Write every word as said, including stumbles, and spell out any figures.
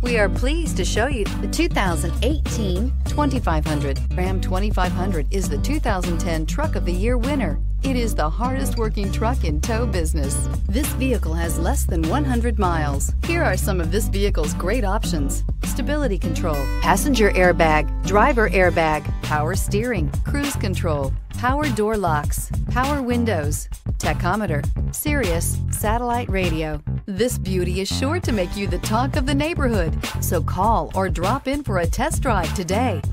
We are pleased to show you the two thousand eighteen twenty-five hundred. Ram twenty-five hundred is the two thousand ten Truck of the Year winner. It is the hardest working truck in tow business. This vehicle has less than one hundred miles. Here are some of this vehicle's great options: stability control, passenger airbag, driver airbag, power steering, cruise control, power door locks, power windows, tachometer, Sirius satellite radio. This beauty is sure to make you the talk of the neighborhood. So call or drop in for a test drive today.